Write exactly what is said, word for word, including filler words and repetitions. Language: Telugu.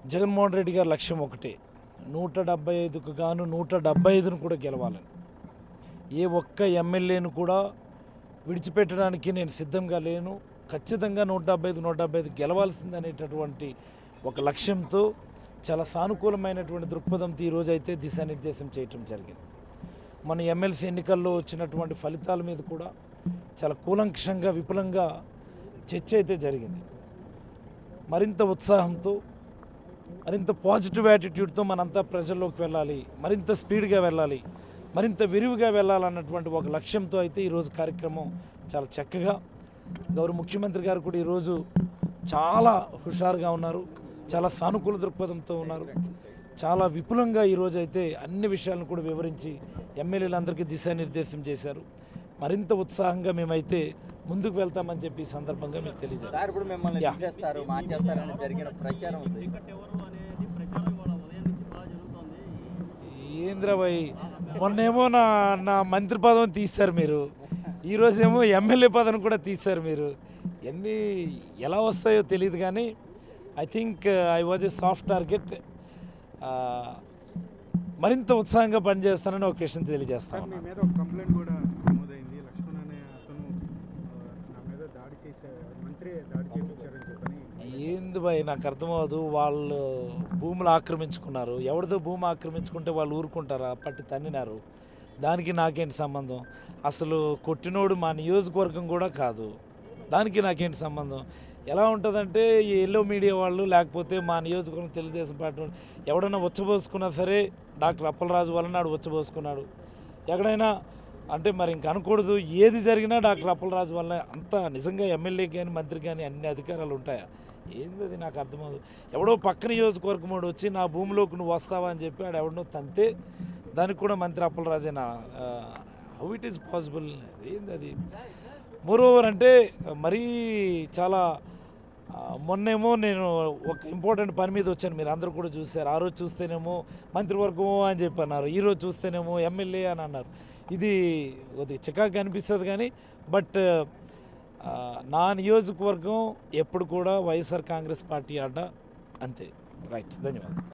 జగన్మోహన్ రెడ్డి గారి లక్ష్యం ఒకటే, నూట డెబ్బై ఐదుకు గాను నూట డెబ్బై ఐదును కూడా గెలవాలని. ఏ ఒక్క ఎమ్మెల్యేను కూడా విడిచిపెట్టడానికి నేను సిద్ధంగా లేను. ఖచ్చితంగా నూట డెబ్బై ఐదు నూట డెబ్బై ఐదు గెలవాల్సిందనేటటువంటి ఒక లక్ష్యంతో చాలా సానుకూలమైనటువంటి దృక్పథంతో ఈరోజు అయితే దిశానిర్దేశం చేయటం జరిగింది. మన ఎమ్మెల్సీ ఎన్నికల్లో వచ్చినటువంటి ఫలితాల మీద కూడా చాలా కూలంకషంగా విపులంగా చర్చ అయితే జరిగింది. మరింత ఉత్సాహంతో, మరింత పాజిటివ్ యాటిట్యూడ్తో మనంతా ప్రజల్లోకి వెళ్ళాలి, మరింత స్పీడ్గా వెళ్ళాలి, మరింత విరివిగా వెళ్ళాలన్నటువంటి ఒక లక్ష్యంతో అయితే ఈరోజు కార్యక్రమం చాలా చక్కగా, గౌరవ ముఖ్యమంత్రి గారు కూడా ఈరోజు చాలా హుషారుగా ఉన్నారు, చాలా సానుకూల దృక్పథంతో ఉన్నారు. చాలా విపులంగా ఈరోజు అయితే అన్ని విషయాలను కూడా వివరించి ఎమ్మెల్యేలందరికీ దిశానిర్దేశం చేశారు. మరింత ఉత్సాహంగా మేమైతే ముందుకు వెళ్తామని చెప్పి ఈ సందర్భంగా మీకు తెలియజేస్తారు. ఏంద్రబాయ్, మొన్నేమో నా నా మంత్రి పదవిని తీశారు మీరు, ఈరోజేమో ఎమ్మెల్యే పదవిని కూడా తీశారు మీరు. ఎన్ని ఎలా వస్తాయో తెలియదు కానీ I think I was a soft target. మరింత ఉత్సాహంగా పనిచేస్తానని ఒక విషయం తెలియజేస్తాను. ఏంది భయ్, నాకు అర్థమవదు. వాళ్ళు భూములు ఆక్రమించుకున్నారు, ఎవరితో భూమి ఆక్రమించుకుంటే వాళ్ళు ఊరుకుంటారా? పట్టి తన్నినారు, దానికి నాకేంటి సంబంధం? అసలు కొట్టినోడు మా నియోజకవర్గం కూడా కాదు, దానికి నాకేంటి సంబంధం? ఎలా ఉంటుందంటే ఈ ఎల్లో మీడియా వాళ్ళు, లేకపోతే మా నియోజకవర్గం తెలుగుదేశం పార్టీ ఎవడైనా వచ్చబోసుకున్నా సరే డాక్టర్ అప్పలరాజు వల్ల నాడు వచ్చబోసుకున్నాడు, ఎక్కడైనా అంటే మరి ఇంక అనకూడదు, ఏది జరిగినా డాక్టర్ అప్పలరాజు వల్ల. అంత నిజంగా ఎమ్మెల్యే కానీ మంత్రి కానీ అన్ని అధికారాలు ఉంటాయా? ఏంది అది నాకు అర్థమవుతుంది. ఎవడో పక్క నియోజకవర్గం వాడు వచ్చి నా భూమిలోకి నువ్వు వస్తావా అని చెప్పి ఆడు ఎవడో తంతే దానికి కూడా మంత్రి అప్పలరాజేనా? How it is possible? ఏంది అది? మోరోవర్ అంటే మరీ చాలా మొన్నేమో నేను ఒక ఇంపార్టెంట్ పని మీద వచ్చాను, మీరు అందరూ కూడా చూశారు. ఆ రోజు చూస్తేనేమో మంత్రివర్గం అని చెప్పి అన్నారు, ఈరోజు చూస్తేనేమో ఎమ్మెల్యే అని అన్నారు. ఇది కొద్దిగా చికాకు అనిపిస్తుంది కానీ బట్ నా నియోజకవర్గం ఎప్పుడు కూడా వైఎస్ఆర్ కాంగ్రెస్ పార్టీ ఆట అంతే. రైట్, ధన్యవాదాలు.